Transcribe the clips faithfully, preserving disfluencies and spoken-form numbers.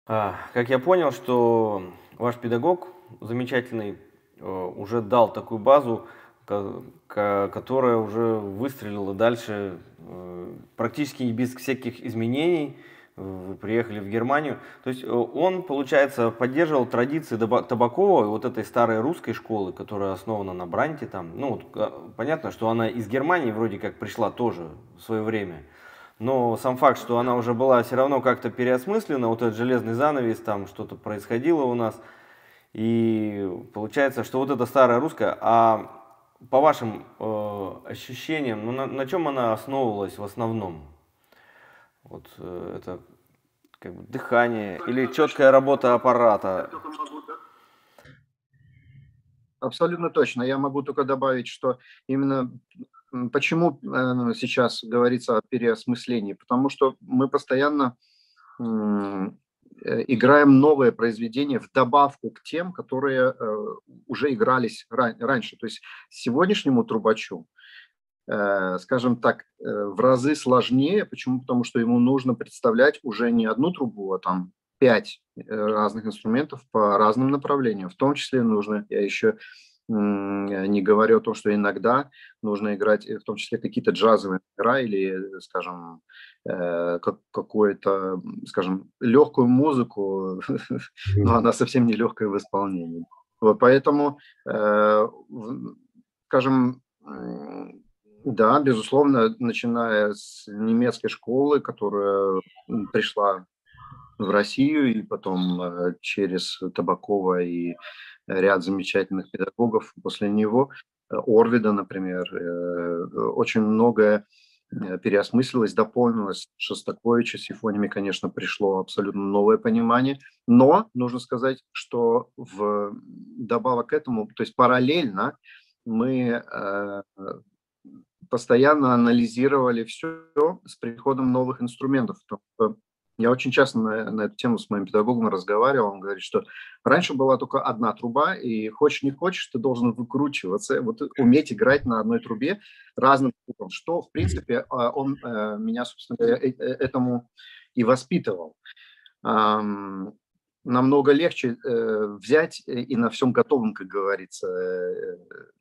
А, как я понял, что ваш педагог замечательный, э, уже дал такую базу, ко ка которая уже выстрелила дальше, э, практически без всяких изменений. Вы приехали в Германию. То есть, э, он, получается, поддерживал традиции Таба Табакова, вот этой старой русской школы, которая основана на Бранте там. Ну вот, а, понятно, что она из Германии вроде как пришла тоже в свое время. Но сам факт, что она уже была все равно как-то переосмыслена, вот этот железный занавес, там что-то происходило у нас. И получается, что вот эта старая русская, а по вашим, э, ощущениям, ну, на на чём она основывалась в основном? Вот, э, это как бы дыхание или Абсолютно четкая точно. работа Я аппарата? только могу да Абсолютно точно. Я могу только добавить, что именно, м, почему, э, сейчас говорится о переосмыслении. Потому что мы постоянно, м, э, играем новые произведения в добавку к тем, которые, э, уже игрались рань раньше. То есть сегодняшнему трубачу, э, скажем так, э, в разы сложнее. Почему? Потому что ему нужно представлять уже не одну трубу, а там пять, э, разных инструментов по разным направлениям. В том числе нужно, я еще, м, не говорю о том, что иногда нужно играть, э, в том числе какие-то джазовые номера или, скажем, э, как какую-то, м, скажем, легкую музыку, но Мгм. она совсем не легкая в исполнении. Вот поэтому, э, в скажем, м, да, безусловно, начиная с немецкой школы, которая, м, пришла в Россию, и потом, э, через Табакова и ряд замечательных педагогов после него, э, Орвида, например, э, очень многое, э, переосмыслилось, дополнилось. Шостаковича с симфониями, конечно, пришло абсолютно новое понимание. Но нужно сказать, что вдобавок к этому, то есть параллельно мы, э, постоянно анализировали всё с приходом новых инструментов. Потому что я очень часто на на эту тему с моим педагогом разговаривал. Он говорит, что раньше была тока одна труба, и хочешь не хочешь, ты должен выкручиваться, вот уметь играть на одной трубе разным трубам. Что, в принципе, а, он, э, меня, собственно говоря, э э этому и воспитывал. Ам, намного легче, э, взять и на всем готовом, как говорится, э,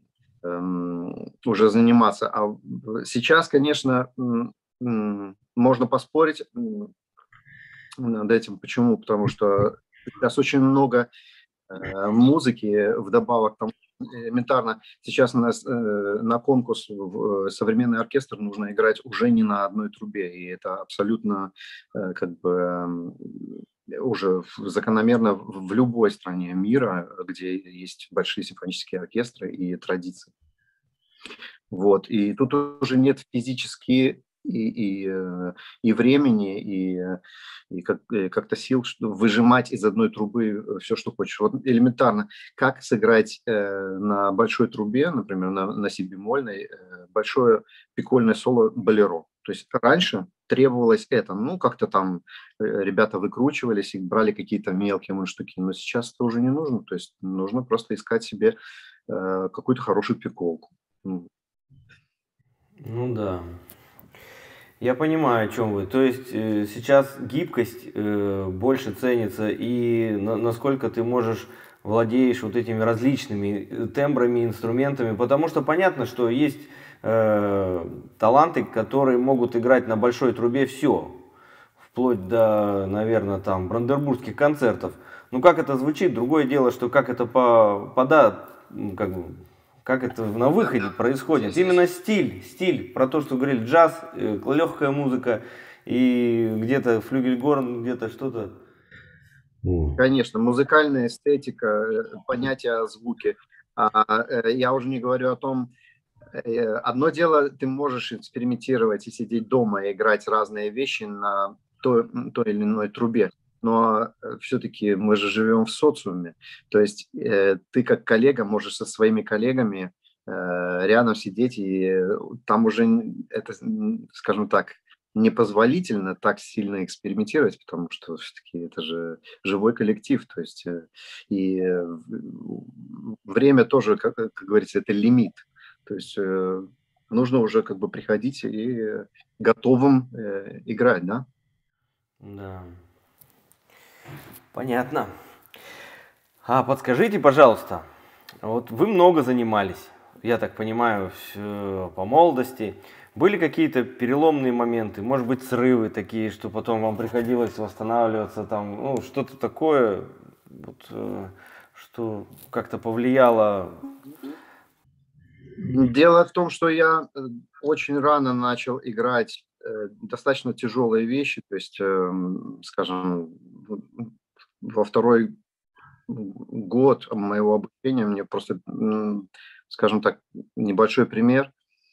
эм, уже заниматься. А в сейчас, конечно, м, м, можно поспорить, м, над этим. Почему? Потому что сейчас очень много, э, музыки, вдобавок там элементарно сейчас у нас, э, на конкурс в современный оркестр нужно играть уже не на одной трубе, и это абсолютно, э, как бы, м, уже в закономерно в в любой стране мира, где есть большие симфонические оркестры и традиции. Вот, и тут уже нет физически и и, э, и времени, и и как и как-то сил, что выжимать из одной трубы всё, что хочешь. Вот элементарно, как сыграть, э, на большой трубе, например, на на си бемольной, э, большое пиккольное соло "Болеро". То есть раньше требовалось это. Ну, как-то там, э, ребята выкручивались и брали какие-то мелкие мундштуки, но сейчас это уже не нужно. То есть нужно просто искать себе, э, какую-то хорошую пикколку. М. Ну да. Я понимаю, о чём вы. То есть, э, сейчас гибкость, э, больше ценится, и на насколько ты можешь владеешь вот этими различными, э, тембрами, инструментами. Потому что понятно, что есть, э, таланты, которые могут играть на большой трубе всё, вплоть до, наверно, там Бранденбургских концертов. Ну, как это звучит, другое дело, что как это по пода м, как бы, как это на выходе Да-да. происходит. Здесь есть Именно стиль стиль, про то, что говорили: джаз, э, легкая музыка и где-то флюгельгорн, где-то что-то. М. Конечно, музыкальная эстетика, э, понятие о звуке. А, э, я уже не говорю о том, э, одно дело, ты можешь экспериментировать и сидеть дома, и играть разные вещи на той м, той или иной трубе, но, э, всё-таки мы же живем в социуме. То есть, э, ты как коллега можешь со своими коллегами, э, рядом сидеть, и там уже н это, н скажем так, непозволительно так сильно экспериментировать, потому что всё-таки это же живой коллектив. То есть, э, и в время тоже, как как говорится, это лимит. То есть, э, нужно уже как бы приходить и готовым, э, играть, да? Да. Понятно. А подскажите, пожалуйста, вот вы много занимались, я так понимаю, с- по молодости. Были какие-то переломные моменты, может быть, срывы такие, что потом вам приходилось восстанавливаться, там, ну, что-то такое, вот, э, что как-то повлияло? Дело в том, что я э, очень рано начал играть э, достаточно тяжелые вещи, то есть, эм, скажем, в- во второй год моего обучения мне просто, м, скажем так, небольшой пример.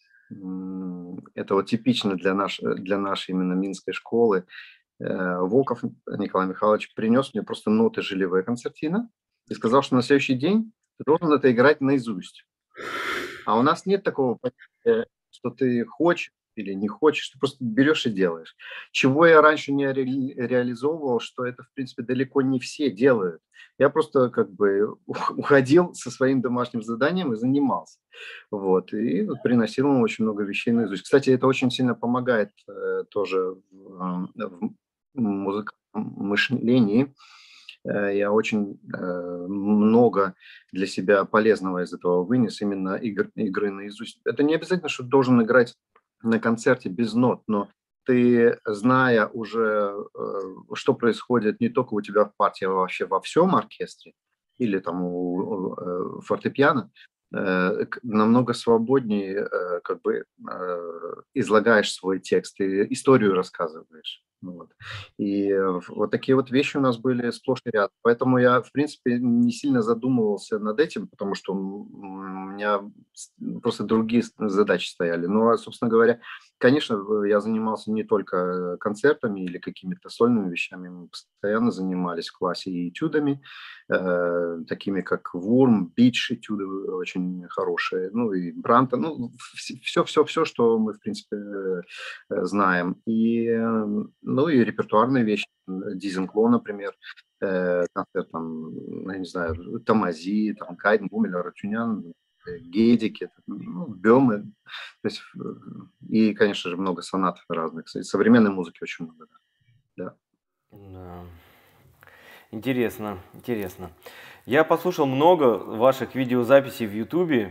М, Это вот типично для, наш, для нашей именно Минской школы. Э, Волков Николай Михайлович принес мне просто ноты Жилевая концертина и сказал, что на следующий день ты должен это играть наизусть. А у нас нет такого понятия, что ты хочешь или не хочешь, ты просто берешь и делаешь. Чего я раньше не ре- реализовывал, что это, в принципе, далеко не все делают. Я просто как бы ух- уходил со своим домашним заданием и занимался. Вот. И вот приносил ему очень много вещей наизусть. Кстати, это очень сильно помогает э, тоже в, э, в музыкальном мышлении. Э, Я очень э, много для себя полезного из этого вынес, именно игр, игры наизусть. Это не обязательно, что ты должен играть на концерте без нот, но ты, зная уже, э, что происходит не только у тебя в партии, а вообще во всем оркестре или там у, у, э, фортепиано, э, к- намного свободнее э, как бы э, излагаешь свой текст и историю рассказываешь. Ну вот. И э, вот такие вот вещи у нас были сплошь и рядом. Поэтому я, в принципе, не сильно задумывался над этим, потому что м, у меня с- просто другие с- задачи стояли. Но, собственно говоря, конечно, в- я занимался не только концертами или какими-то сольными вещами. Мы постоянно занимались в классе и этюдами, э, такими как Вурм, Бич этюды очень хорошие, ну и Бранта, ну, все-все-все, что мы, в принципе, э, знаем. И, э, ну и репертуарные вещи, Дизенкло, например, э, концерт, там, ну, я не знаю, Тамази, там, Кайден, Гумиль, Арутюнян, э, Гедики, ну, Бемы, то есть, э, и, конечно же, много сонат разных. Кстати, современной музыки очень много, да. Да. Да. Интересно, интересно. Я послушал много ваших видеозаписей в Ютубе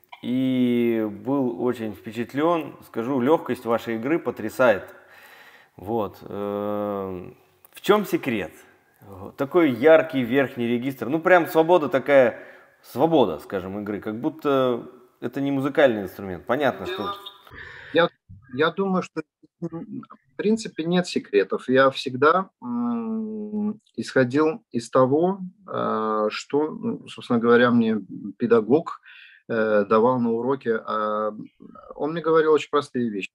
и был очень впечатлен. Скажу, легкость вашей игры потрясает. Вот. э, В чем секрет? Вот такой яркий верхний регистр. Ну, прям свобода такая, свобода, скажем, игры. Как будто это не музыкальный инструмент. Понятно, что... Я, я думаю, что м, в принципе нет секретов. Я всегда м, исходил из того, а, что, ну, собственно говоря, мне педагог э, давал на уроке. А, Он мне говорил очень простые вещи,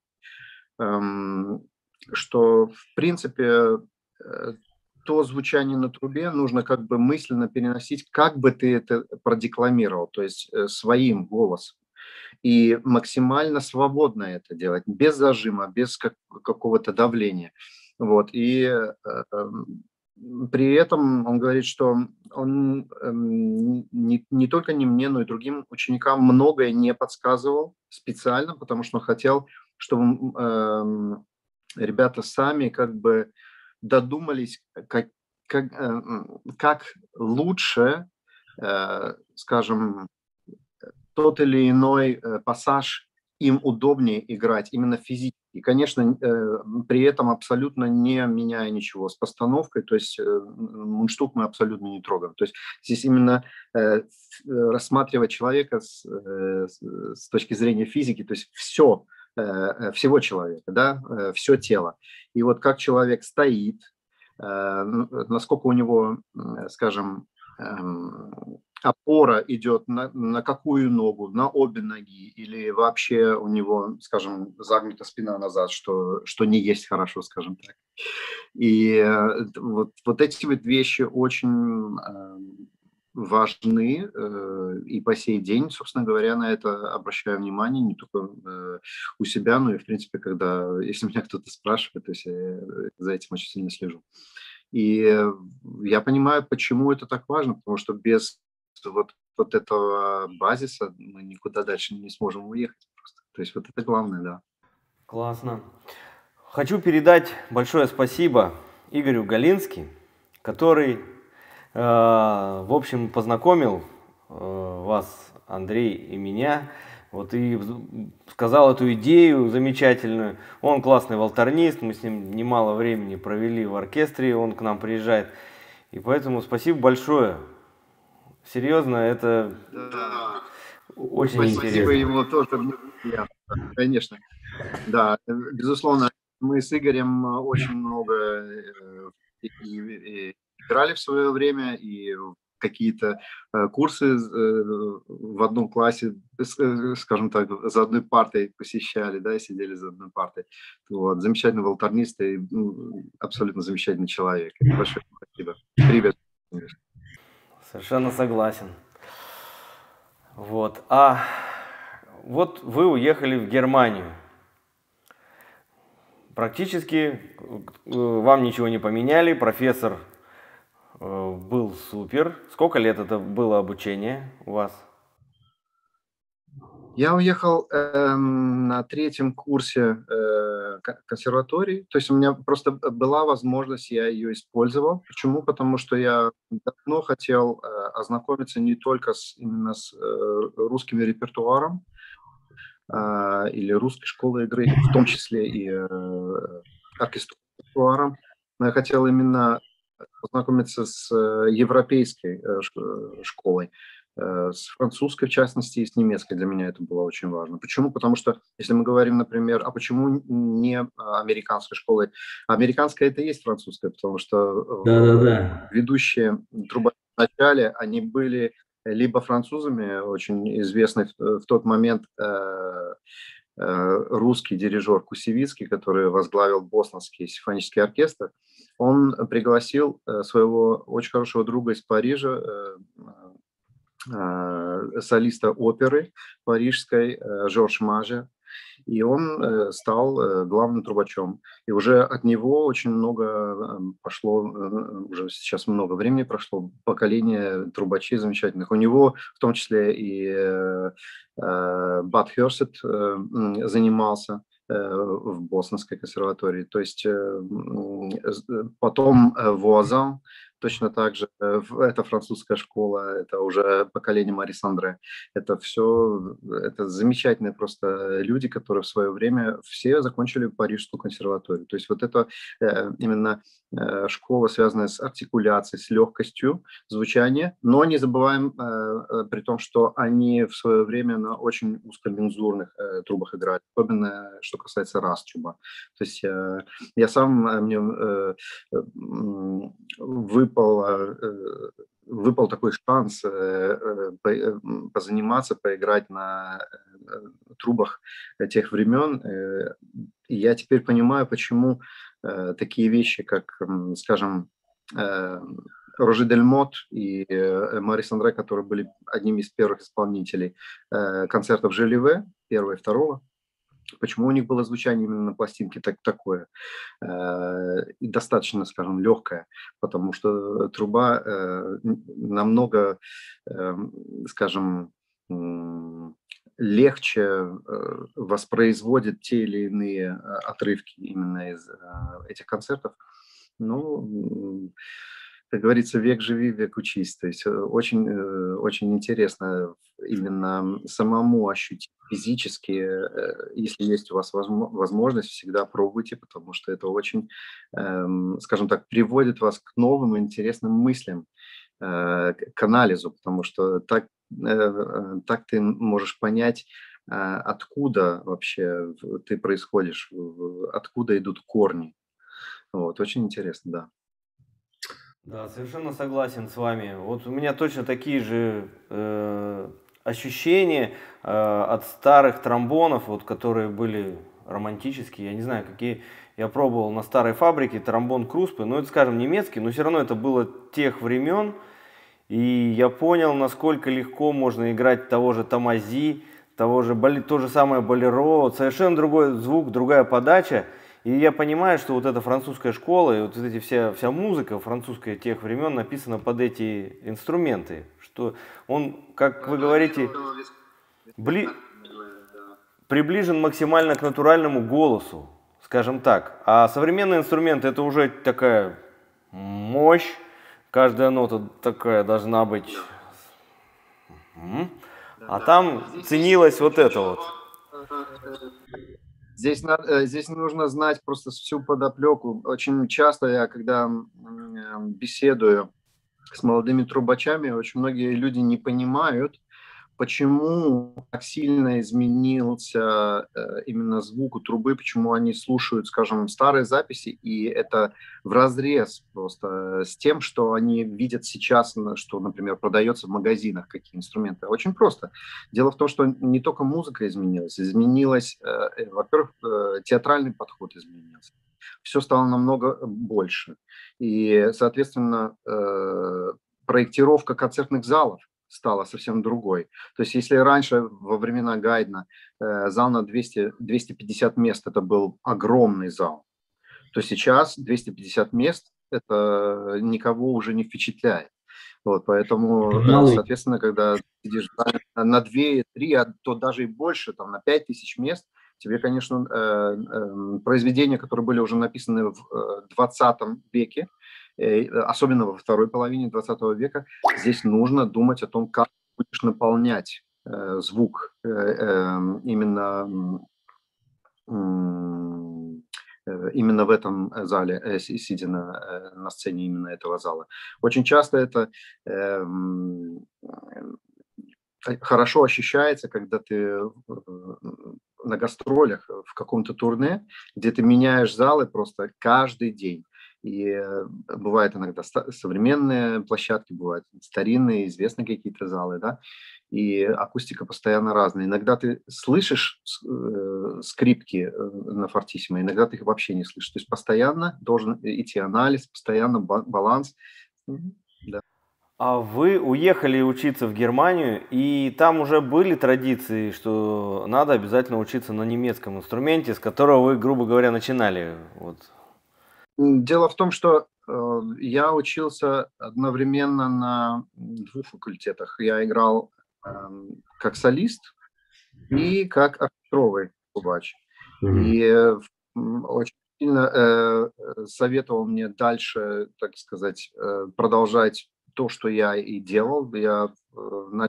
эм, что в принципе э, то звучание на трубе нужно как бы мысленно переносить, как бы ты это продекламировал, то есть э, своим голосом и максимально свободно это делать, без зажима, без как- какого-то давления. Вот. И э, эм, при этом он говорит, что он эм, не, не только не мне, но и другим ученикам многое не подсказывал специально, потому что он хотел, чтобы эм, ребята сами как бы додумались, как, как, э, м, как лучше, э, скажем, тот или иной э, пассаж им удобнее играть именно физически. И, конечно, э, при этом абсолютно не меняя ничего с постановкой, то есть э, мундштук мы абсолютно не трогаем. То есть здесь именно э, рассматривать человека с, э, с точки зрения физики, то есть все, э, всего человека, да, э, все тело. И вот как человек стоит, э, насколько у него, скажем, эм, опора идет на, на какую ногу, на обе ноги, или вообще у него, скажем, загнута спина назад, что, что не есть хорошо, скажем так. И э, вот, вот эти вот вещи очень э, важны, э, и по сей день, собственно говоря, на это обращаю внимание не только э, у себя, но и, в принципе, когда, если меня кто-то спрашивает, то есть я за этим очень сильно слежу. И э, я понимаю, почему это так важно, потому что без вот, вот этого базиса мы никуда дальше не сможем уехать просто. То есть вот это главное, да. Классно. Хочу передать большое спасибо Игорю Галински, который В общем, познакомил вас Андрей и меня, вот и сказал эту идею замечательную. Он классный волторнист, мы с ним немало времени провели в оркестре, он к нам приезжает. И поэтому спасибо большое. Серьезно, это Да. очень Спасибо интересно. ему тоже. Конечно. Да, безусловно, мы с Игорем очень много и, и, и играли в свое время, и какие-то курсы в одном классе, скажем так, за одной партой посещали, да, сидели за одной партой. Вот, замечательный волторнист и ну, абсолютно замечательный человек. Большое спасибо. Привет. Совершенно согласен. Вот. А вот вы уехали в Германию. Практически вам ничего не поменяли, профессор был супер. Сколько лет это было обучение у вас? Я уехал э, на третьем курсе э, консерватории, то есть у меня просто была возможность, я ее использовал. Почему? Потому что я давно хотел э, ознакомиться не только с, именно с э, русским репертуаром э, или русской школой игры, в том числе и э, оркестровым репертуаром, но я хотел именно познакомиться с европейской э, школой, с французской, в частности, и с немецкой. Для меня это было очень важно. Почему? Потому что, если мы говорим, например, а почему не американской школой? Американская — это и есть французская, потому что Да-да-да. ведущие трубачи в начале, они были либо французами, очень известный в, в тот момент э, э, русский дирижер Кусевицкий, который возглавил Бостонский симфонический оркестр, он пригласил своего очень хорошего друга из Парижа, солиста оперы парижской Жорж Маже, и он стал главным трубачом. И уже от него очень много пошло, уже сейчас много времени прошло, поколение трубачей замечательных. У него в том числе и Бад Херсет занимался в Бостонской консерватории. То есть потом Вуазан, точно так же, это французская школа, это уже поколение Марис Андре. Это все, это замечательные просто люди, которые в свое время все закончили Парижскую консерваторию. То есть вот это именно школа, связанная с артикуляцией, с легкостью звучания, но не забываем при том, что они в свое время на очень узкомензурных трубах играли, особенно что касается рас-труба. То есть я сам, мне выпал, выпал такой шанс позаниматься, поиграть на трубах тех времен. И я теперь понимаю, почему такие вещи, как, скажем, Рожи Дель Мот и Марис Андре, которые были одними из первых исполнителей концертов Желеве, первого и второго, почему у них было звучание именно на пластинке так, такое, э, достаточно, скажем, легкое, потому что труба э, намного, э, скажем, э, легче э, воспроизводит те или иные отрывки именно из э, этих концертов. Ну, как говорится, век живи, век учись. То есть очень, очень интересно именно самому ощутить физически, если есть у вас возможность, всегда пробуйте, потому что это очень, скажем так, приводит вас к новым интересным мыслям, к анализу, потому что так, так ты можешь понять, откуда вообще ты происходишь, откуда идут корни. Вот, очень интересно, да. Да, совершенно согласен с вами. Вот у меня точно такие же э, ощущения э, от старых тромбонов, вот, которые были романтические. Я не знаю, какие я пробовал на старой фабрике тромбон Круспы, но это, скажем, немецкий, но все равно это было тех времен. И я понял, насколько легко можно играть того же Томази, того же, то же самое болеро, совершенно другой звук, другая подача. И я понимаю, что вот эта французская школа и вот эти вся, вся музыка французская тех времен написана под эти инструменты. Что он, как вы говорите, бли... приближен максимально к натуральному голосу, скажем так. А современные инструменты — это уже такая мощь, каждая нота такая должна быть. М. Да, А да. там Здесь есть ценилось вот еще это вот. Здесь, на- э, здесь нужно знать просто всю подоплеку. Очень часто я, когда м, э, беседую с молодыми трубачами, очень многие люди не понимают, почему так сильно изменился э, именно звук у трубы, почему они слушают, скажем, старые записи, и это вразрез просто с тем, что они видят сейчас, на- что, например, продается в магазинах, какие инструменты. Очень просто. Дело в том, что не только музыка изменилась, изменилась, э, э, во-первых, э, театральный подход изменился. Все стало намного больше. И, соответственно, э, проектировка концертных залов стала совсем другой. То есть если раньше, во времена Гайдна, э, зал на двести двести пятьдесят мест – это был огромный зал, то сейчас двести пятьдесят мест – это никого уже не впечатляет. Вот, поэтому, э, Малый. соответственно, когда ты сидишь на на две, три, а то даже и больше, там, на пять тысяч мест, тебе, конечно, э, э, произведения, которые были уже написаны в э, двадцатом веке, э, особенно во второй половине двадцатого века, здесь нужно думать о том, как будешь наполнять э, звук э, э, именно м, э, именно в этом зале, э, си- сидя на, э, на сцене именно этого зала. Очень часто это эм, э, хорошо ощущается, когда ты э, на гастролях, э, в каком-то турне, где ты меняешь залы просто каждый день. И э, бывают иногда ста- современные площадки, бывают старинные, известные какие-то залы, да, и акустика постоянно разная. Иногда ты слышишь с- э, скрипки э, на фортиссимо, иногда ты их вообще не слышишь. То есть постоянно должен идти анализ, постоянно ба- баланс. Мгм. Да. А вы уехали учиться в Германию, и там уже были традиции, что надо обязательно учиться на немецком инструменте, с которого вы, грубо говоря, начинали. Вот. М, Дело в том, что э, я учился одновременно на двух факультетах. Я играл эм, как солист и как оркестровый трубач. Мгм. И э, м, очень сильно э, э, советовал мне дальше, так сказать, э, продолжать то, что я и делал. Я э, начал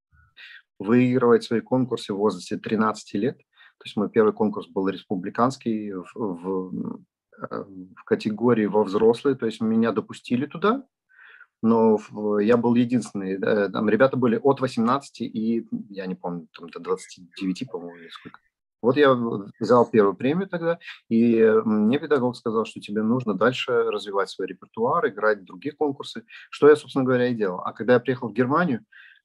выигрывать свои конкурсы в возрасте тринадцати лет. То есть мой первый конкурс был республиканский в, в, э, в категории во взрослые, то есть меня допустили туда, но в- я был единственный. Да, там ребята были от восемнадцати и, я не помню, там до двадцати девяти, по-моему, или сколько. Вот я взял первую премию тогда, и э, мне педагог сказал, что тебе нужно дальше развивать свой репертуар, играть в другие конкурсы, что я, собственно говоря, и делал. А когда я приехал в Германию,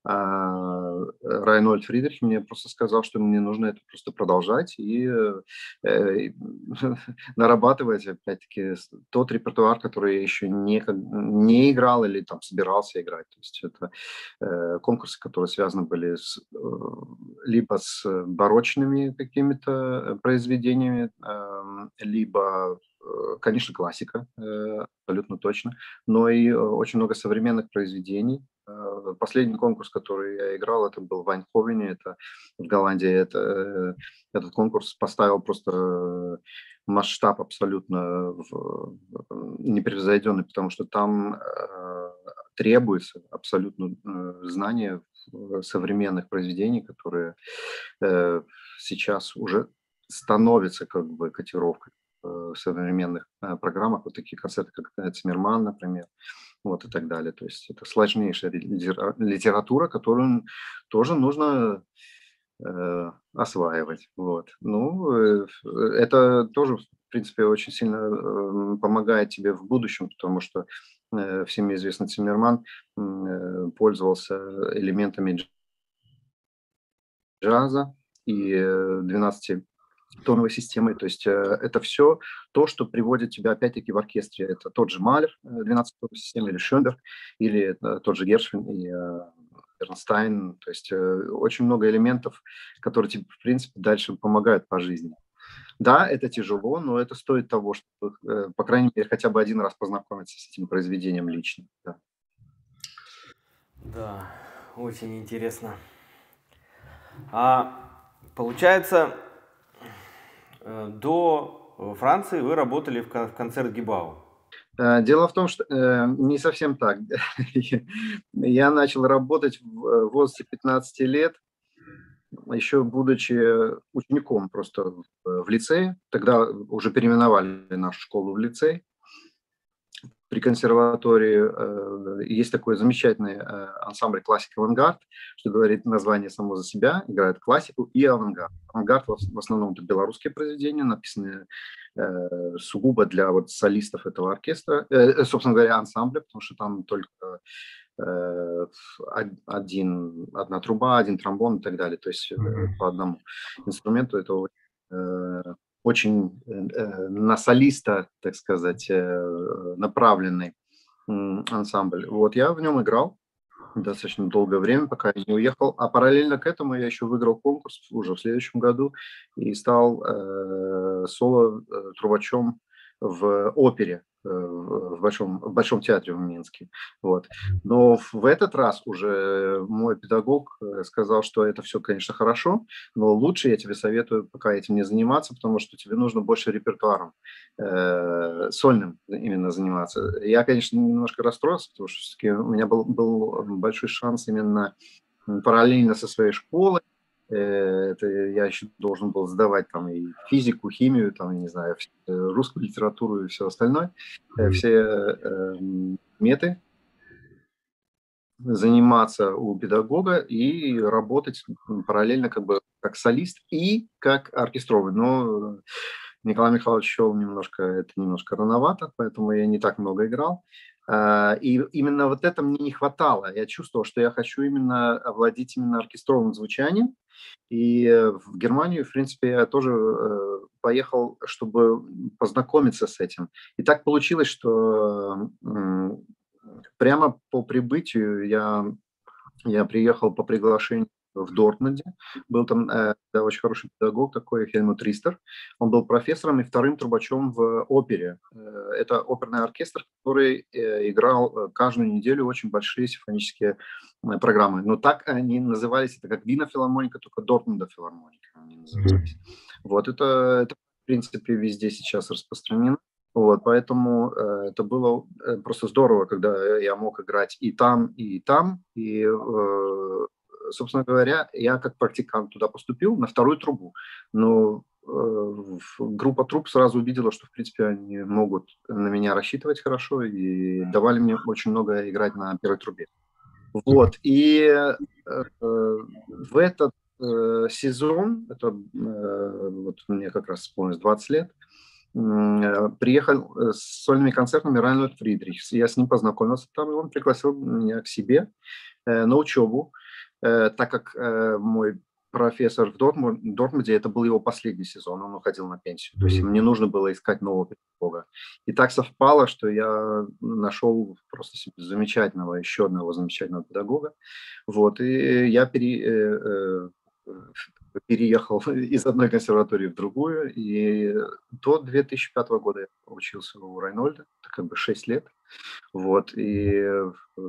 а, Райнольд Фридрих мне просто сказал, что мне нужно это просто продолжать и э, э, нарабатывать, опять-таки, с- тот репертуар, который я еще не, как- не играл или там собирался играть. То есть это э, конкурсы, которые связаны были с, э, либо с барочными какими-то э, произведениями, эм, либо, э, конечно, классика, э, абсолютно точно, но и э, очень много современных произведений. Э, Последний конкурс, который я играл, это был в Айнховене, это в Голландии. Это, э, этот конкурс поставил просто э, масштаб абсолютно в- в- непревзойденный, потому что там э, требуется абсолютно э, знание э, современных произведений, которые э, сейчас уже становятся как бы котировкой э, в современных э, программах. Вот такие концерты, как э, Циммерман, например, вот и так далее. То есть это сложнейшая литера- литература, которую тоже нужно э, осваивать. Вот. Ну, э, это тоже, в принципе, очень сильно э, помогает тебе в будущем, потому что э, всем известный Циммерман м, э, пользовался элементами дж- джаза и э, двенадцатитоновой системой. То есть э, это все то, что приводит тебя опять-таки в оркестре. Это тот же Малер, э, двенадцатитоновой системы, или Шönberg, или э, тот же Гершвин и э, Бернстайн. То есть э, очень много элементов, которые тебе, в принципе, дальше помогают по жизни. Да, это тяжело, но это стоит того, чтобы, э, по крайней мере, хотя бы один раз познакомиться с этим произведением лично. Да. Да, очень интересно. А получается, э, до э, Франции вы работали в кон- в концертгебау. Э, Дело в том, что э, не совсем так. Я начал работать в э, возрасте пятнадцати лет, еще будучи учеником просто в в лицее. Тогда уже переименовали нашу школу в лицей. При консерватории э, есть такой замечательный э, ансамбль классика «Авангард», что говорит название само за себя, играет классику и авангард. Авангард в в основном это белорусские произведения, написанные э, сугубо для вот солистов этого оркестра, э, э, собственно говоря, ансамбля, потому что там только э, од- один, одна труба, один тромбон и так далее, то есть э, по одному инструменту. Это очень, э, очень э, э, на солиста, так сказать, э, направленный м, ансамбль. Вот я в нем играл достаточно долгое время, пока я не уехал. А параллельно к этому я еще выиграл конкурс уже в следующем году и стал э, соло-трубачом в опере э, в большом, в большом театре в Минске. Вот. Но в этот раз уже мой педагог э, сказал, что это все, конечно, хорошо, но лучше я тебе советую пока этим не заниматься, потому что тебе нужно больше репертуаром э, сольным именно заниматься. Я, конечно, немножко расстроился, потому что все-таки у меня был, был большой шанс именно параллельно со своей школой. Э, Это я еще должен был сдавать там и физику, химию, там, я не знаю, русскую литературу и все остальное, э, все э, меты, заниматься у педагога и работать параллельно как бы как солист и как оркестровый. Но Николай Михайлович счел немножко, это немножко рановато, поэтому я не так много играл. А, И именно вот это мне не хватало. Я чувствовал, что я хочу именно овладеть именно оркестровым звучанием. И э, в Германию, в принципе, я тоже э, поехал, чтобы познакомиться с этим. И так получилось, что м, прямо по прибытию я я приехал по приглашению в Дортмунде. Был там э, да, очень хороший педагог такой, Хельмут Ристер. Он был профессором и вторым трубачом в опере. Э, это оперный оркестр, который э, играл э, каждую неделю очень большие симфонические э, программы. Но так они назывались, это как Вина филармоника, только Дортмунда филармоника они назывались. Вот это, это в принципе везде сейчас распространено. Вот, поэтому э, это было э, просто здорово, когда я мог играть и там, и там. И, э, собственно говоря, я как практикант туда поступил на вторую трубу. Но э, в- группа труб сразу увидела, что, в принципе, они могут на меня рассчитывать хорошо и давали мне очень много играть на первой трубе. Вот, и э, э, в этот э, сезон, это э, вот мне как раз исполнилось двадцать лет, м, э, приехал э, с сольными концертами Райнольд Фридрихс. Я с ним познакомился там, и он пригласил меня к себе э, на учебу, э, так как э, мой профессор в Дортму- Дортмунде, это был его последний сезон, он уходил на пенсию. То есть мне нужно было искать нового педагога. И так совпало, что я нашел просто себе замечательного, еще одного замечательного педагога. Вот, и я пере, э, э, переехал из одной консерватории в другую, и до две тысячи пятого года я учился у Райнольда, это как бы шесть лет. Вот, и, э,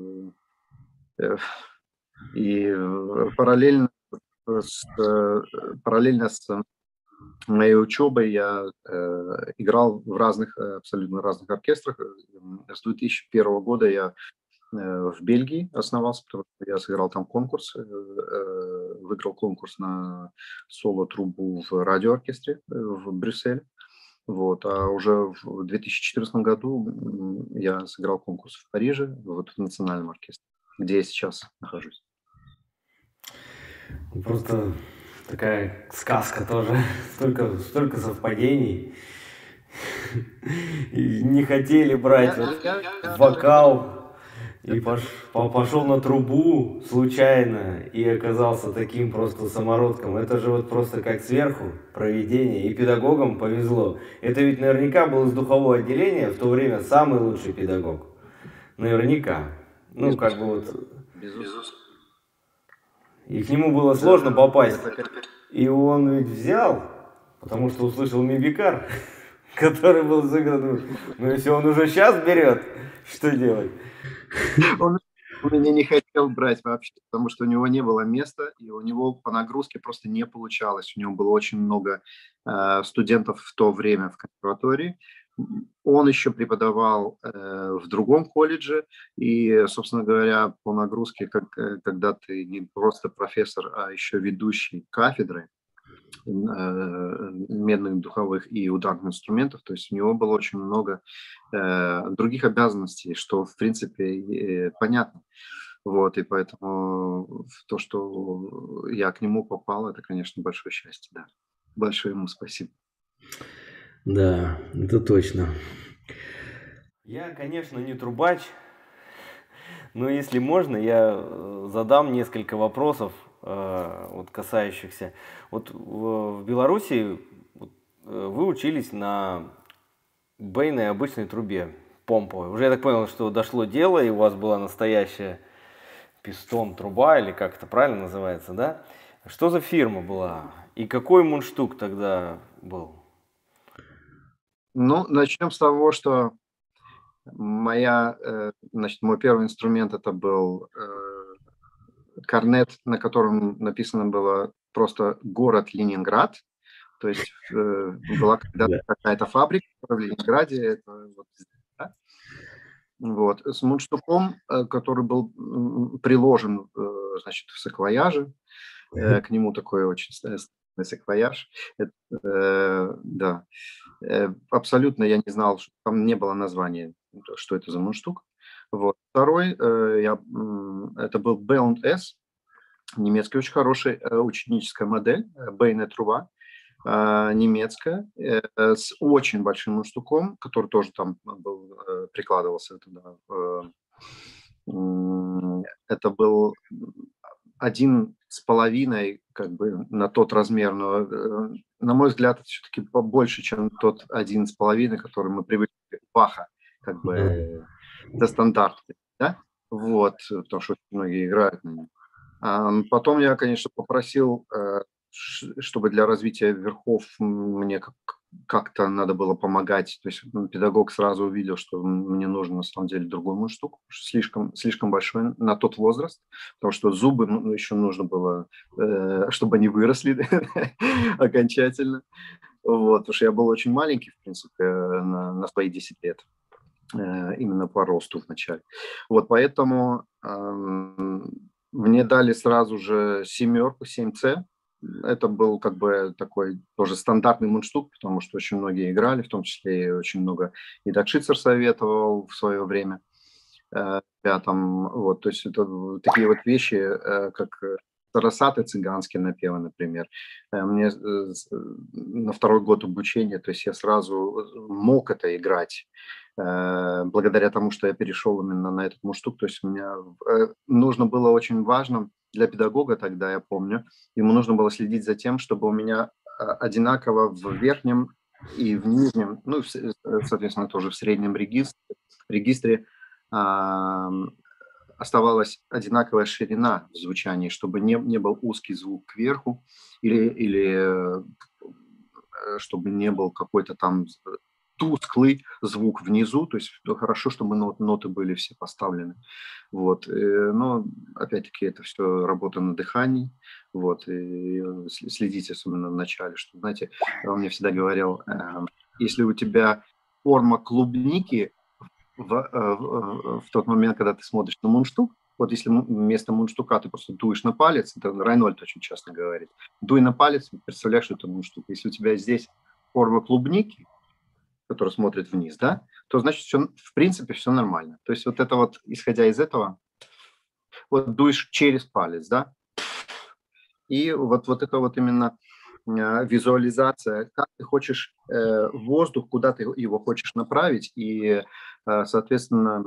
э, и э, параллельно с, э, параллельно с моей учебой я э, играл в разных, э, абсолютно разных оркестрах. М, С две тысячи первого года я э, в Бельгии основался, потому что я сыграл там конкурс, э, э, выиграл конкурс на соло-трубу в радиооркестре э, в Брюсселе. Вот. А уже в две тысячи четырнадцатом году м, я сыграл конкурс в Париже, вот в Национальном оркестре, где я сейчас нахожусь. Просто такая сказка тоже. Столько, столько совпадений. И не хотели брать Я, вот я, вокал. И пош, по- пошел на трубу случайно и оказался таким просто самородком. Это же вот просто как сверху проведение. И педагогам повезло. Это ведь наверняка был из духового отделения в то время самый лучший педагог. Наверняка. Ну, как бы вот. безусловно, И к нему было да, сложно попасть. это как И он ведь взял, потому что услышал Мибикар, который был сыгран. Ну, если он уже сейчас берет, что делать? он у меня не хотел брать вообще, потому что у него не было места, и у него по нагрузке просто не получалось. У него было очень много э, студентов в то время в консерватории, Он еще преподавал э, в другом колледже, и, собственно говоря, по нагрузке, как, э, когда ты не просто профессор, а еще ведущий кафедры э, медных, духовых и ударных инструментов, то есть у него было очень много э, других обязанностей, что, в принципе, э, понятно. Вот, и поэтому то, что я к нему попал, это, конечно, большое счастье, да. Большое ему спасибо. Да, это точно. Я, конечно, не трубач, но если можно, я э, задам несколько вопросов, э, вот, касающихся. Вот в, в Беларуси вот, э, вы учились на бейной обычной трубе, помповой. Уже я так понял, что дошло дело, и у вас была настоящая пистон-труба, или как это правильно называется, да? Что за фирма была? И какой мундштук тогда был? Ну, начнем с того, что моя, э, значит, мой первый инструмент это был э, корнет, на котором написано было просто город Ленинград. То есть э, была когда-то Да. какая-то фабрика в Ленинграде. Это вот, да? Вот, с мундштуком, э, который был м, приложен, э, значит, в саквояже. Э, к нему такой очень стандартный саквояж. Это, э, да. Э, абсолютно я не знал, что там не было названия, то что это за мундштук. Вот. Второй, э, я, м, это был бэ энд эс, немецкий, очень хороший, э, ученическая модель, э, бейная труба, а, немецкая, э, с очень большим мундштуком, который тоже там был, э, прикладывался туда. Э, м, это был один с половиной, как бы, на тот размер, но, э, на мой взгляд, это все-таки побольше, чем тот один с половиной, который мы привыкли, Баха, как Ага. бы, это стандарт, да? Вот, потому что очень многие играют на нем. Ам, потом я, конечно, попросил, э, ш чтобы для развития верхов мне как как-то надо было помогать. То есть, м, педагог сразу увидел, что м мне нужен на самом деле другой мундштук, потому что слишком слишком большой на тот возраст, потому что зубы, ну, еще нужно было, э, чтобы они выросли окончательно. Вот, потому что я был очень маленький, в принципе, э, на на свои десять лет, э, именно по росту вначале. Вот поэтому, ам, мне дали сразу же семерку, семь це. Это был как бы такой тоже стандартный мундштук, потому что очень многие играли, в том числе и очень много и Дакшицер советовал в свое время, э, пятом. Вот, то есть это в такие вот вещи, э, как, э, сарасаты, цыганские напевы, например. Э, мне, э, с э, на второй год обучения, то есть я сразу, э, мог это играть, э, благодаря тому, что я перешел именно на этот мундштук. То есть у меня, э, нужно было очень важно для педагога тогда, я помню, ему нужно было следить за тем, чтобы у меня, а, одинаково в верхнем и в нижнем, ну, в с э, соответственно, тоже в среднем регис регистре, ам, оставалась одинаковая ширина в звучании, чтобы не не был узкий звук кверху или или, э, э, чтобы не был какой-то там з тусклый звук внизу. То есть, ну, хорошо, чтобы нот ноты были все поставлены. Вот, э, но опять-таки это все работа на дыхании. Вот, и э, с следить, особенно в начале, что, знаете, он мне всегда говорил, эм, если у тебя форма клубники в, э, в, э, в тот момент, когда ты смотришь на мундштук, вот если м- вместо мундштука ты просто дуешь на палец, это Райнольд очень часто говорит, дуй на палец, представляешь, что это мундштук. Если у тебя здесь форма клубники, которая смотрит вниз, да, то значит все, в принципе, все нормально. То есть вот это вот, исходя из этого, вот дуешь через палец, да, и вот, вот это вот именно э, визуализация, как ты хочешь э, воздух, куда ты его хочешь направить, и, э, соответственно,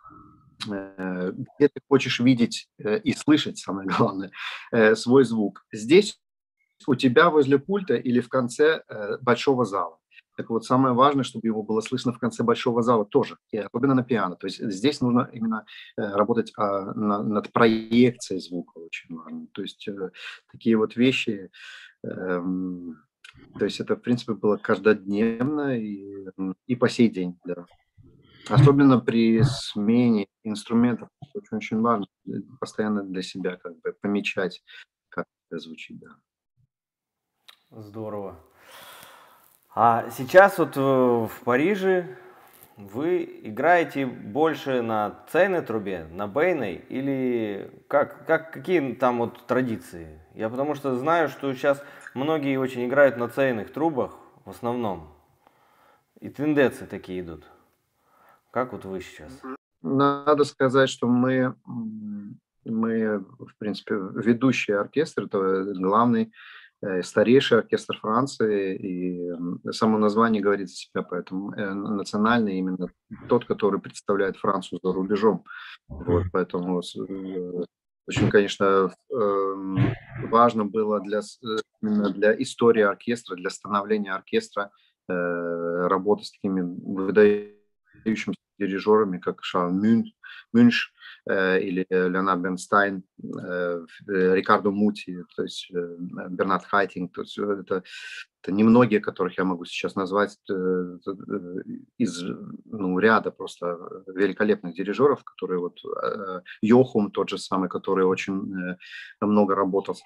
э, где ты хочешь видеть э, и слышать, самое главное, э, свой звук. Здесь у тебя возле пульта или в конце э, большого зала. Так вот, самое важное, чтобы его было слышно в конце большого зала тоже, и особенно на пиано. То есть здесь нужно именно э, работать а, на- над проекцией звука, очень важно. То есть э, такие вот вещи, эм, то есть это, в принципе, было каждодневно и, м, и по сей день, да. Особенно при смене инструментов очень-очень важно, э, постоянно для себя как бы помечать, как это звучит, да. Здорово. А сейчас вот в Париже вы играете больше на цейной трубе, на бейной или как, как, какие там вот традиции? Я потому что знаю, что сейчас многие очень играют на цейных трубах в основном. И тенденции такие идут. Как вот вы сейчас? Надо сказать, что мы, мы в принципе, ведущий оркестр, это главный, э, старейший оркестр Франции, и само название говорит за себя, поэтому э, национальный именно тот, который представляет Францию за рубежом. Вот, поэтому э, очень, конечно, эм, важно было для, с- э, именно для истории оркестра, для становления оркестра э, работать с такими выдающимися дирижерами, как Шарл Мюн, Мюнш э, или Леонард Бернстайн, э, э, Рикардо Мути, то есть э, Бернард Хайтинг. То есть это, это немногие, которых я могу сейчас назвать э, э, из ну, ряда просто великолепных дирижеров, которые вот э, Йохум тот же самый, который очень э, много работал.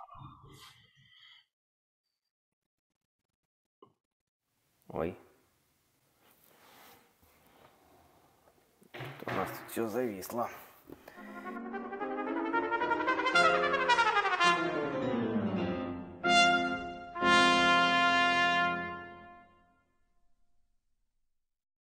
Ой. У нас тут все зависло.